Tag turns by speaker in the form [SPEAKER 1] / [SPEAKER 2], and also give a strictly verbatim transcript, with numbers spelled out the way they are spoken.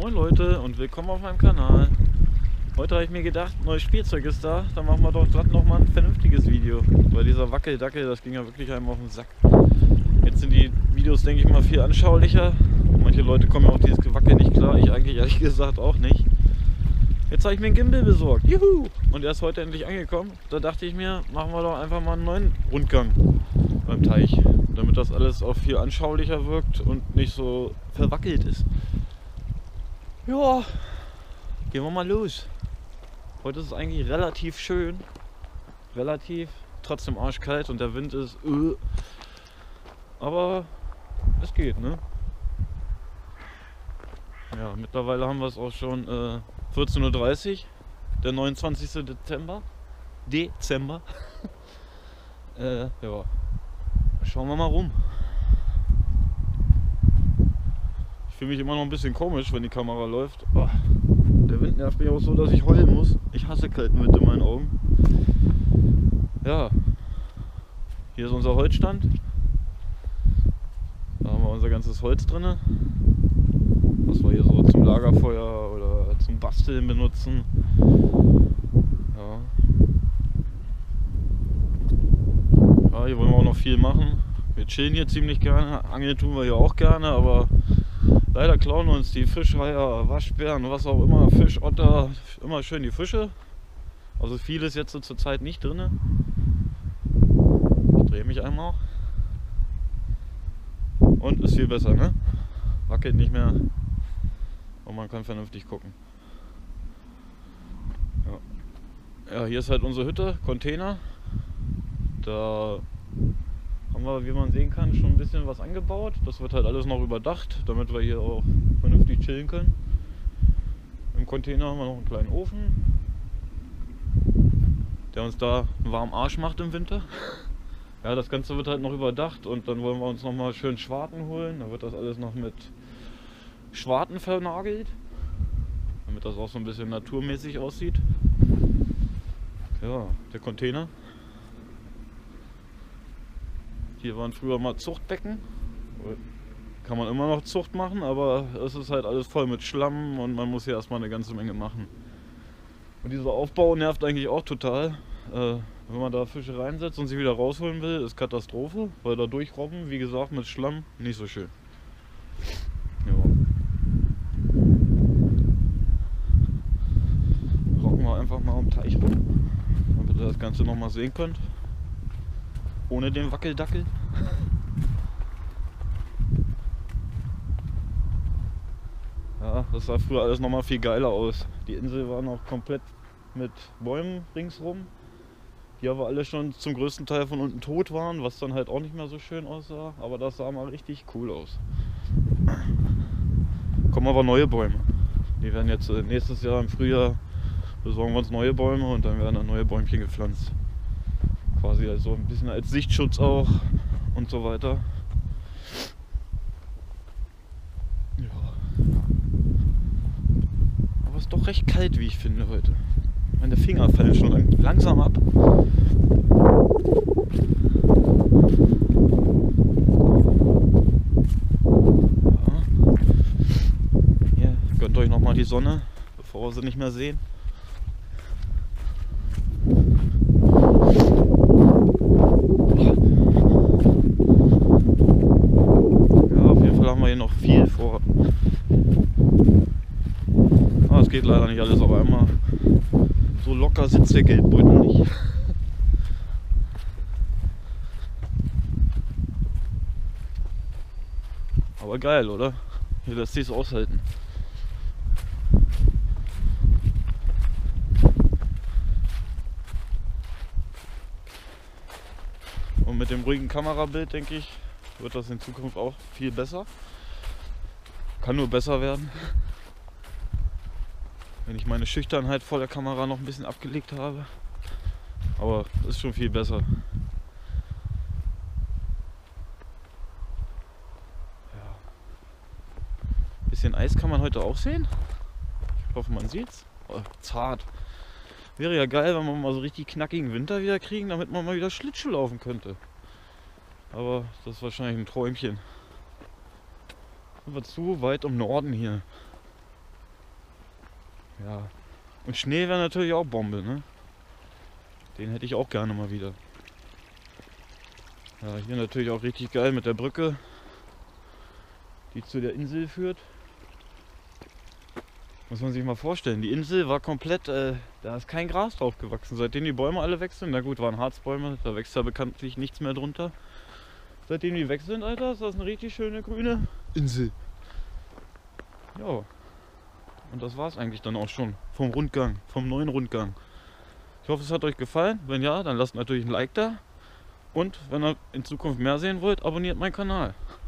[SPEAKER 1] Moin Leute und willkommen auf meinem Kanal. Heute habe ich mir gedacht, neues Spielzeug ist da, dann machen wir doch glatt nochmal ein vernünftiges Video. Weil dieser Wackeldackel, das ging ja wirklich einem auf den Sack. Jetzt sind die Videos, denke ich mal, viel anschaulicher. Manche Leute kommen ja auf dieses Gewackel nicht klar, ich eigentlich ehrlich gesagt auch nicht. Jetzt habe ich mir einen Gimbal besorgt, juhu! Und er ist heute endlich angekommen. Da dachte ich mir, machen wir doch einfach mal einen neuen Rundgang beim Teich. Damit das alles auch viel anschaulicher wirkt und nicht so verwackelt ist. Ja, gehen wir mal los. Heute ist es eigentlich relativ schön. Relativ, trotzdem arschkalt und der Wind ist öh. Aber es geht, ne? Ja, mittlerweile haben wir es auch schon äh, vierzehn Uhr dreißig, der neunundzwanzigste Dezember. Dezember. äh, ja. Schauen wir mal rum. Ich fühle mich immer noch ein bisschen komisch, wenn die Kamera läuft. Oh, der Wind nervt mich auch so, dass ich heulen muss. Ich hasse kalten Wind in meinen Augen. Ja. Hier ist unser Holzstand. Da haben wir unser ganzes Holz drin. Was wir hier so zum Lagerfeuer oder zum Basteln benutzen. Ja. Ja, hier wollen wir auch noch viel machen. Wir chillen hier ziemlich gerne. Angeln tun wir hier auch gerne, aber leider klauen uns die Fischreiher, Waschbären, was auch immer, Fisch, Otter, immer schön die Fische. Also viel ist jetzt so zur Zeit nicht drin. Ich drehe mich einmal. Und ist viel besser, ne? Wackelt nicht mehr und man kann vernünftig gucken. Ja, ja, hier ist halt unsere Hütte, Container. Da haben wir, wie man sehen kann, schon ein bisschen was angebaut. Das wird halt alles noch überdacht, damit wir hier auch vernünftig chillen können. Im Container haben wir noch einen kleinen Ofen, der uns da einen warmen Arsch macht im Winter. Ja, das Ganze wird halt noch überdacht und dann wollen wir uns noch mal schön Schwarten holen. Da wird das alles noch mit Schwarten vernagelt, damit das auch so ein bisschen naturmäßig aussieht. Ja, der Container. Hier waren früher mal Zuchtbecken. Kann man immer noch Zucht machen, aber es ist halt alles voll mit Schlamm und man muss hier erstmal eine ganze Menge machen. Und dieser Aufbau nervt eigentlich auch total. Äh, wenn man da Fische reinsetzt und sie wieder rausholen will, ist Katastrophe, weil da durchrobben, wie gesagt, mit Schlamm nicht so schön. Ja. Rocken wir einfach mal am Teich rum, damit ihr das Ganze noch mal sehen könnt. Ohne den Wackeldackel. Ja, das sah früher alles noch mal viel geiler aus. Die Insel war noch komplett mit Bäumen ringsrum, die aber alle schon zum größten Teil von unten tot waren, was dann halt auch nicht mehr so schön aussah. Aber das sah mal richtig cool aus. Kommen aber neue Bäume. Die werden jetzt nächstes Jahr im Frühjahr, besorgen wir uns neue Bäume und dann werden dann neue Bäumchen gepflanzt. Quasi also ein bisschen als Sichtschutz auch und so weiter. Ja. Aber es ist doch recht kalt, wie ich finde heute. Meine Finger fallen schon lang langsam ab. Ja. Hier, gönnt euch nochmal die Sonne, bevor wir sie nicht mehr sehen. Noch viel vor. Ah, es geht leider nicht alles auf einmal. So locker sitzt der Geldbeutel nicht. Aber geil, oder? Hier lässt sich es aushalten. Und mit dem ruhigen Kamerabild, denke ich, wird das in Zukunft auch viel besser. Kann nur besser werden. Wenn ich meine Schüchternheit vor der Kamera noch ein bisschen abgelegt habe. Aber ist schon viel besser. Ja. Bisschen Eis kann man heute auch sehen. Ich hoffe, man sieht's. Oh, zart. Wäre ja geil, wenn wir mal so richtig knackigen Winter wieder kriegen, damit man mal wieder Schlittschuh laufen könnte. Aber das ist wahrscheinlich ein Träumchen. Sind wir zu weit im Norden hier. Ja. Und Schnee wäre natürlich auch Bombe, ne? Den hätte ich auch gerne mal wieder. Ja, hier natürlich auch richtig geil mit der Brücke, die zu der Insel führt. Muss man sich mal vorstellen, die Insel war komplett, äh, da ist kein Gras drauf gewachsen. Seitdem die Bäume alle weg sind, na gut, waren Harzbäume, da wächst ja bekanntlich nichts mehr drunter. Seitdem die weg sind, Alter, ist das eine richtig schöne grüne Insel. Ja. Und das war es eigentlich dann auch schon vom Rundgang, vom neuen Rundgang. Ich hoffe, es hat euch gefallen. Wenn ja, dann lasst natürlich ein Like da. Und wenn ihr in Zukunft mehr sehen wollt, abonniert meinen Kanal.